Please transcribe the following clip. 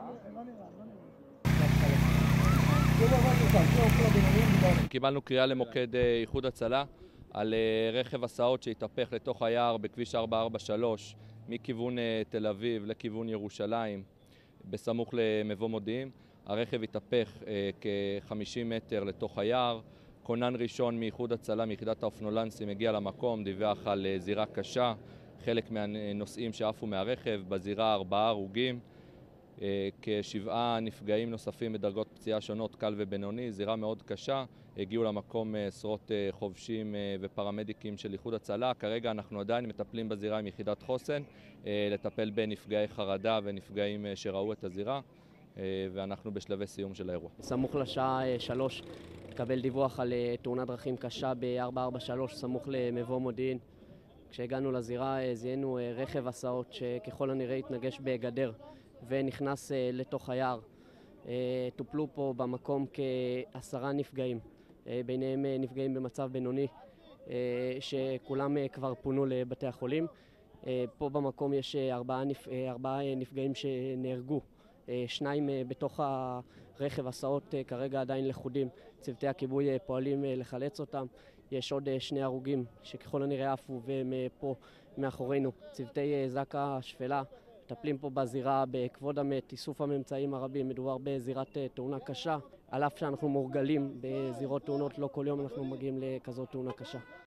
קיבלנו קריאה למוקד איחוד הצלה על רכב הסעות שהתהפך לתוך היער בכביש 443 מכיוון תל אביב לכיוון ירושלים בסמוך למבוא מודיעין. הרכב התהפך כ-50 מטר לתוך היער. כונן ראשון מאיחוד הצלה מיחידת האופנולנסים הגיע למקום, דיווח על זירה קשה. חלק מהנוסעים שעפו מהרכב, בזירה 4 הרוגים, כ7 נפגעים נוספים בדרגות פציעה שונות, קל ובינוני, זירה מאוד קשה. הגיעו למקום עשרות חובשים ופרמדיקים של איחוד הצלה. כרגע אנחנו עדיין מטפלים בזירה עם יחידת חוסן, לטפל בנפגעי חרדה ונפגעים שראו את הזירה, ואנחנו בשלבי סיום של האירוע. סמוך לשעה 3 התקבל דיווח על תאונת דרכים קשה ב-443 סמוך למבוא מודיעין. כשהגענו לזירה זיהינו רכב הסעות שככל הנראה התנגש בגדר ונכנס לתוך היער. טופלו פה במקום כ10 נפגעים, ביניהם נפגעים במצב בינוני שכולם כבר פונו לבתי החולים. פה במקום יש 4 נפגעים שנהרגו, 2 בתוך הרכב הסעות כרגע עדיין לכודים. צוותי הכיבוי פועלים לחלץ אותם. יש עוד 2 הרוגים שככל הנראה עפו והם פה מאחורינו. צוותי זק"א שפלה מטפלים פה בזירה בכבוד המת, איסוף הממצאים הרבים. מדובר בזירת תאונה קשה. על אף שאנחנו מורגלים בזירות תאונות, לא כל יום אנחנו מגיעים לכזאת תאונה קשה.